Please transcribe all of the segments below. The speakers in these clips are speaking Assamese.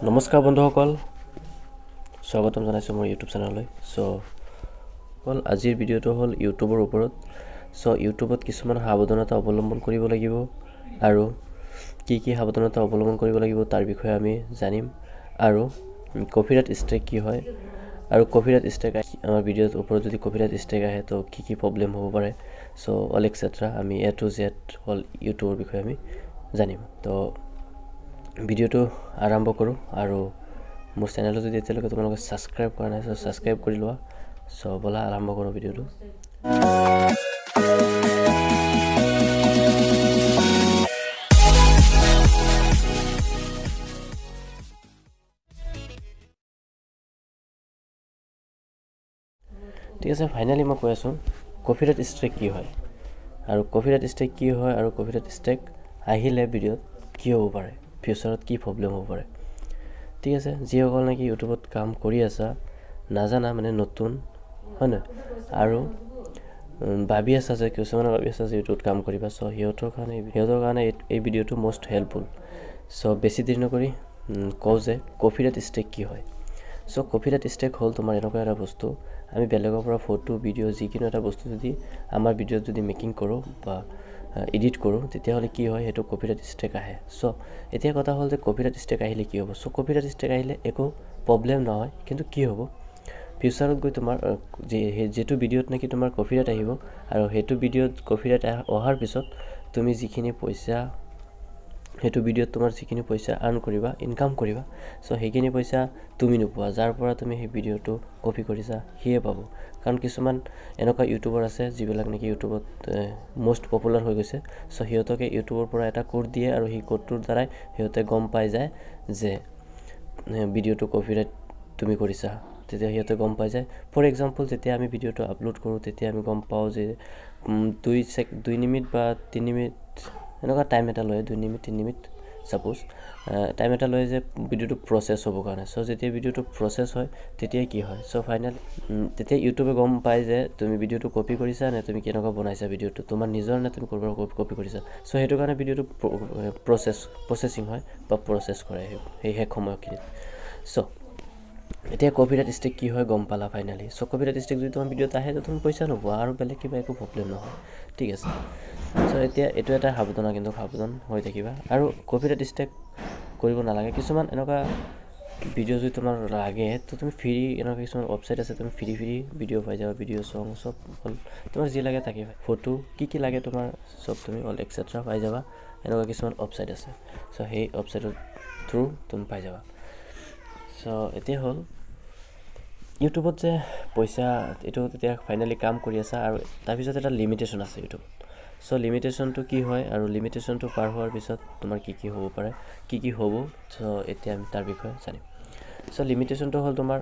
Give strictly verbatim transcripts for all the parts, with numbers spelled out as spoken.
নমস্কাৰ বন্ধুসকল স্বাগতম জনাইছো মোৰ ইউটিউব চেনেললৈ সো হল আজিৰ ভিডিওটো হল ইউটিউবৰ ওপৰত সো ইউটিউবত কিছুমান সাৱধানতা অৱলম্বন কৰিব লাগিব আৰু কি কি সাৱধানতা অৱলম্বন কৰিব লাগিব তাৰ বিষয়ে আমি জানিম আৰু কপিৰাইট ষ্ট্ৰাইক কি হয় আৰু কপিৰাইট ষ্ট্ৰাইক আমাৰ ভিডিওৰ ওপৰত যদি কপিৰাইট ষ্ট্ৰাইক আহে তো কি কি প্ৰবলেম হ'ব পাৰে সো অল এটসেট্ৰা আমি এ টু জেড হল ইউটিউবৰ বিষয়ে আমি জানিম তো ভিডিওটো আৰম্ভ কৰো আৰু মোৰ চেনেলটো যদি এতিয়ালৈকে তোমালোকে সাবস্ক্ৰাইব কৰা নাই সো সাবস্ক্ৰাইব কৰি লোৱা সো বলা আৰম্ভ কৰো ভিডিওটো ঠিক আছে ফাইনালি মই কৈ আছো কপিৰাইট ষ্ট্ৰাইক কি হয় আৰু কপিৰাইট ষ্ট্ৰাইক কি হয় আৰু কপিৰাইট ষ্ট্ৰাইক আহিলে ভিডিওত কি হ'ব পাৰে ফিউচাৰত কি প্ৰবলেম হ'ব পাৰে ঠিক আছে যিসকল নাকি ইউটিউবত কাম কৰি আছা নাজানা মানে নতুন হয় না আৰু ভাবি আছা যে কিছুমান ভাবি আছা যে ইউটিউবত কাম কৰিবা সো হিয়তৰ কাৰণে হিয়তৰ কাৰণে এই ভিডিওটো মোস্ট হেল্পফুল সো বেছি দেৰি নকৰি কও যে কপিৰাইট ষ্ট্ৰাইক কি হয় সো কপিৰাইট ষ্ট্ৰাইক হল তোমাৰ এনেকুৱা এটা বস্তু আমি বেলেগৰ পৰা ফটো ভিডিও যিকিনো এটা বস্তু যদি আমাৰ ভিডিওত যদি মেকিং কৰো বা এডিট কৰো তেতিয়া হলে কি হয় হেতু কপিৰাইট ষ্ট্ৰাইক আহে সো এতিয়া কথা হল যে কপিৰাইট ষ্ট্ৰাইক আহিলে কি হ'ব সো কপিৰাইট ষ্ট্ৰাইক আহিলে একো প্ৰবলেম নহয় কিন্তু কি হ'ব ফিউচাৰত গৈ তোমাৰ যে যেটো ভিডিওত নাকি তোমাৰ কপিৰাইট আহিব আৰু হেতু ভিডিওত কপিৰাইট অহাৰ পিছত তুমি যিখিনি পইচা হেতু ভিডিওত তোমাৰ যিখিনি পইচা আৰ্ন কৰিবা ইনকাম কৰিবা সো হেখিনি পইচা তুমি নোপোৱা যাৰ পৰা তুমি হে ভিডিওটো কপি কৰিছা হিয়ে পাব কাৰণ কিছুমান এনেকুৱা ইউটিউবাৰ আছে যিবিলাক নাকি ইউটিউবত মোস্ট পপুলাৰ হৈ গৈছে সো হিয়তকে ইউটিউবৰ পৰা এটা কোড দিয়ে আৰু হি কোডটোৰ দ্বাৰা হিয়তে গম পাই যায় যে ভিডিওটো কপিৰাইট তুমি কৰিছা তেতিয়া হিয়তে গম পাই যায় ফৰ এক্সাম্পল যেতিয়া আমি ভিডিওটো আপলোড কৰো তেতিয়া আমি গম পাও যে দুই সেক দুই মিনিট বা তিনি মিনিট এনেকুৱা টাইম এটা লয় দুই মিনিট তিনি মিনিট সাপোজ টাইম এটা লয় যে ভিডিওটো প্ৰসেস হ'ব কাৰণে সো যেতিয়া ভিডিওটো প্ৰসেস হয় তেতিয়া কি হয় সো ফাইনাল তেতিয়া ইউটিউবে গম পায় যে তুমি ভিডিওটো কপি কৰিছা নে তুমি কেনেকুৱা বনাইছা ভিডিওটো তোমাৰ নিজৰ নে তুমি কৰবাৰ কপি কৰিছা সো হেতু কাৰণে ভিডিওটো প্ৰসেস প্ৰসেসিং হয় বা প্ৰসেস কৰে এই হেক সময়খিনি সো এতিয়া কপিৰাইট ষ্ট্ৰাইক কি হয় গম পালা ফাইনালি সো কপিৰাইট ষ্ট্ৰাইক যদি তোমাৰ ভিডিওত আহে তো তুমি পইচা নোপোৱা আৰু বেলেগ কিবা একো প্ৰবলেম নহয় ঠিক আছে সো এতিয়া এটো এটা সাৱধান কিন্তু সাৱধান হৈ থাকিবা আৰু কপিৰাইট ষ্ট্ৰাইক কৰিব নালাগে কিছুমান এনেকুৱা ভিডিও যদি তোমাৰ লাগে তো তুমি ফ্ৰী এনেকুৱা কিছুমান ওয়েবসাইট আছে তুমি ফ্ৰী ফ্ৰী ভিডিও পাই যাবা ভিডিও সং সব তোমাৰ যি লাগে তাকে ফটো কি কি লাগে তোমাৰ সব তুমি অল এটসেট্ৰা পাই যাবা এনেকুৱা কিছুমান ওয়েবসাইট আছে সো সেই ওয়েবসাইটৰ থ্ৰু তুমি পাই যাবা সো এতিয়া হল ইউটিউবত যে পইচা এটো তেতিয়া ফাইনালি কাম কৰি আছে আৰু তাৰ পিছত এটা লিমিটেশন আছে ইউটিউবত সো লিমিটেশনটো কি হয় আৰু লিমিটেশনটো পাৰ হোৱাৰ পিছত তোমাৰ কি কি হ'ব পাৰে কি কি হ'ব সো এতিয়া আমি তাৰ বিষয়ে জানিম সো লিমিটেশনটো হল তোমাৰ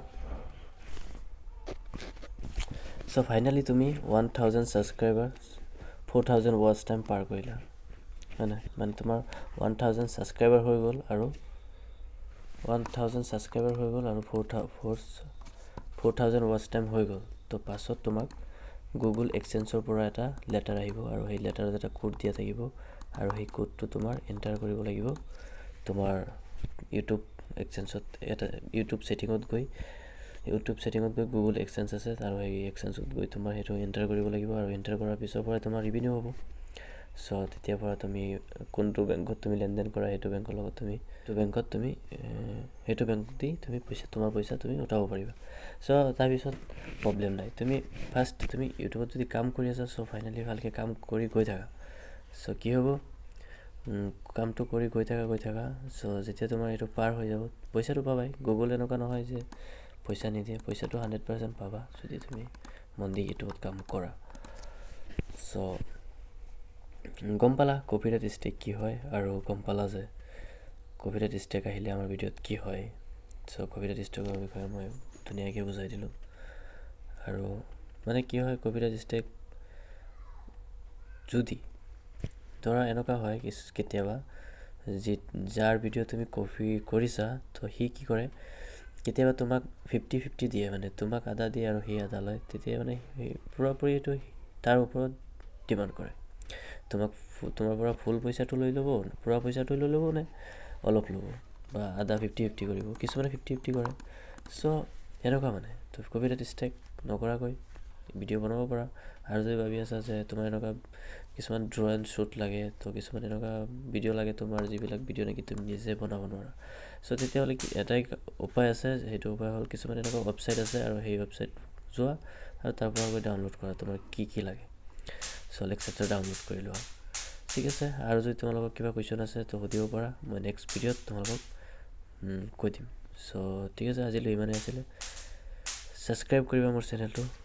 সো ফাইনালি তুমি one thousand subscriber four thousand watch time পাৰ কৰিলা মানে মানে তোমাৰ one thousand সাবস্ক্ৰাইবাৰ হৈ গল আৰু one thousand সাবস্ক্ৰাইবাৰ হৈ গল আৰু four thousand ওয়াচ টাইম হৈ গল তো পাছত তোমাক গুগল এক্সেঞ্চৰ পৰা এটা লেটাৰ আহিব আৰু সেই লেটাৰত এটা কোড দিয়া থাকিব আৰু সেই কোডটো তোমাৰ এন্টাৰ কৰিব লাগিব তোমাৰ ইউটিউব এক্সেঞ্চত এটা ইউটিউব সেটিংত গৈ ইউটিউব সেটিংত গৈ গুগল এক্সেঞ্চ আছে আৰু এই এক্সেঞ্চত গৈ তোমাৰ হেতু এন্টাৰ কৰিব লাগিব আৰু এন্টাৰ কৰাৰ পিছৰ পৰা তোমাৰ ৰেভিনিউ হ'ব সো তেতিয়া পৰা তুমি কোনটো বেংকত তুমি লেনদেন কৰা হেতু বেংকৰ লগত তুমি তো বেংকত তুমি হেতু বেংক দি তুমি পইচা তোমাৰ পইচা তুমি উঠাব পাৰিবা সো তাৰ পিছত প্ৰবলেম নাই তুমি ফাৰ্স্ট তুমি ইউটিউবত যদি কাম কৰি আছা সো ফাইনালি ভালকে কাম কৰি গৈ থাকা সো কি হ'ব কামটো কৰি গৈ থাকা গৈ থাকা সো যেতিয়া তোমাৰ এটো পাৰ হৈ যাব পইচাটো পাবাই গুগল এনেকুৱা নহয় যে পইচা নিদিয়ে পইচাটো one hundred percent পাবা যদি তুমি মন দি ইউটিউবত কাম কৰা সো গম পালা কপিৰাইট ষ্ট্ৰাইক কি হয় আৰু গম পালা যে কপিৰাইট ষ্ট্ৰাইক আহিলে আমাৰ ভিডিওত কি হয় সো কপিৰাইট ষ্ট্ৰাইকৰ বিষয়ে মই ধুনীয়াকৈ বুজাই দিলো আৰু মানে কি হয় কপিৰাইট ষ্ট্ৰাইক যদি ধৰা এনেকুৱা হয় কেতিয়াবা যে যাৰ ভিডিও তুমি কপি কৰিছা তো হি কি কৰে কেতিয়াবা তোমাক fifty fifty দিয়ে মানে তোমাক আধা দিয়ে আৰু হি আধা লয় তেতিয়া মানে পুৰা পুৰি এটো তাৰ ওপৰত ডিমান্ড কৰে তোমাক তোমাৰ পৰা ফুল পইচাটো লৈ লব পুৰা পইচাটো লৈ লব নে অলপ লব বা আধা ফিফটি ফিফটি কৰিব, কিছুমানে ফিফটি ফিফটি কৰে। চ' এনেকুৱা মানে তো কপিৰাইট ষ্ট্ৰাইক নকৰাকৈ ভিডিঅ' বনাব পাৰা। আৰু যদি ভাবি আছা যে তোমাৰ এনেকুৱা কিছুমান ড্ৰ এণ্ড শ্বুট লাগে, তো কিছুমান এনেকুৱা ভিডিঅ' লাগে তোমাৰ যিবিলাক ভিডিঅ' নেকি তুমি নিজে বনাব নোৱাৰা। চ' তেতিয়াহ'লে কি এটাই উপায় আছে, সেইটো উপায় হ'ল কিছুমান এনেকুৱা ৱেবছাইট আছে, আৰু সেই ৱেবছাইট যোৱা আৰু তাৰ পৰা গৈ ডাউনলোড কৰা তোমাৰ কি কি লাগে। চ' লেকচাৰটো ডাউনলোড কৰি লোৱা, ঠিক আছে। আৰু যদি তোমালোকৰ কিবা কুৱেশ্যন আছে তো সুধিব পাৰা, মই নেক্সট ভিডিঅ'ত তোমালোকক কৈ দিম। চ' ঠিক আছে, আজিলৈ ইমানেই আছিলে। ছাবস্ক্ৰাইব কৰিবা মোৰ চেনেলটো।